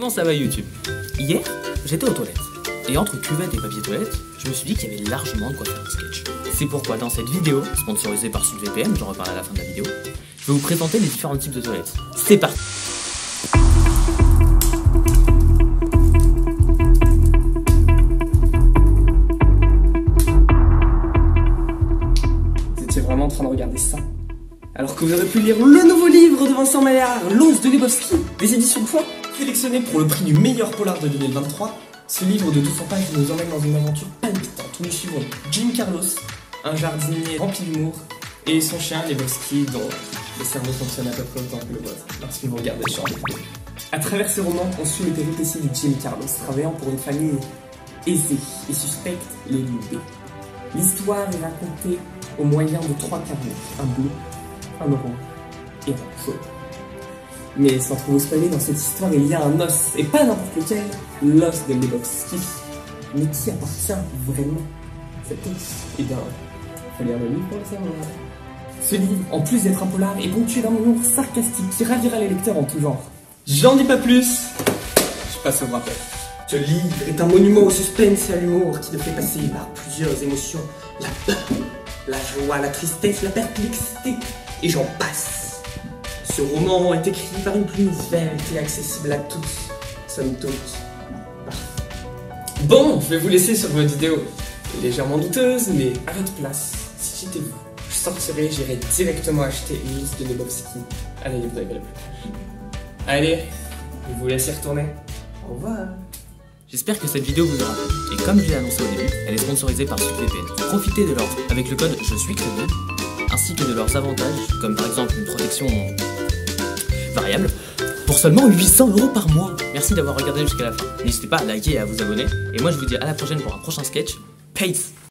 Comment ça va YouTube? Hier, j'étais aux toilettes. Et entre cuvette et papier toilette, je me suis dit qu'il y avait largement de quoi faire un sketch. C'est pourquoi dans cette vidéo, sponsorisée par SudVPN, j'en reparle à la fin de la vidéo, je vais vous présenter les différents types de toilettes. C'est parti! Vous étiez vraiment en train de regarder ça? Alors que vous aurez pu lire le nouveau livre de Vincent Maillard, L'Os de Lebowski, des éditions Point. Sélectionné pour le prix du meilleur polar de 2023, ce livre de 200 pages nous emmène dans une aventure palpitante où nous suivons Jim Carlos, un jardinier rempli d'humour, et son chien Lebowski dont le cerveau fonctionne à peu près autant que le vôtre lorsqu'il vous regarde sur les vidéos. À travers ce roman, on suit les péripéties de Jim Carlos, travaillant pour une famille aisée et suspecte les l'idée. L'histoire est racontée au moyen de 3 carnets, un bleu, un orange et un jaune. Mais sans trop vous spoiler, dans cette histoire, il y a un os, et pas n'importe lequel, l'os de Lebowski. Mais qui appartient vraiment cet os? Eh bien, faut lire le livre pour le savoir. Ce livre, en plus d'être un polar, est ponctué d'un humour sarcastique qui ravira les lecteurs en tout genre. J'en dis pas plus, je passe au rappel. Ce livre est un monument au suspense et à l'humour qui te fait passer par plusieurs émotions. La peur, la joie, la tristesse, la perplexité, et j'en passe. Ce roman est écrit par une plume verte et accessible à tous, somme toute. Bon, je vais vous laisser sur votre vidéo légèrement douteuse, mais à votre place, si j'étais vous, je sortirais, j'irais directement acheter une liste de Lebowski à la librairie la plus proche. Allez, je vous laisse y retourner. Au revoir. J'espère que cette vidéo vous aura plu. Et comme je l'ai annoncé au début, elle est sponsorisée par SudVPN. Profitez de l'offre avec le code Je suis crédible, ainsi que de leurs avantages, comme par exemple une protection variable, pour seulement 800 € par mois. Merci d'avoir regardé jusqu'à la fin. N'hésitez pas à liker et à vous abonner. Et moi je vous dis à la prochaine pour un prochain sketch. Peace!